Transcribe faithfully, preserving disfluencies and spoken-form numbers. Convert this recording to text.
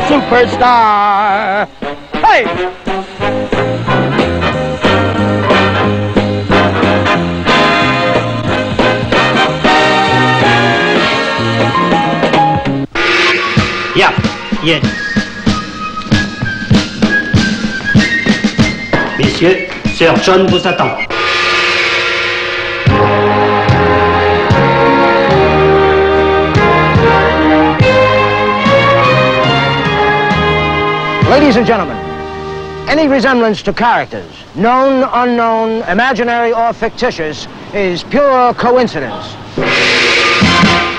superstar. Hey! Yeah, yes. Messieurs, Sir John vous attend. Ladies and gentlemen, any resemblance to characters, known, unknown, imaginary, or fictitious, is pure coincidence.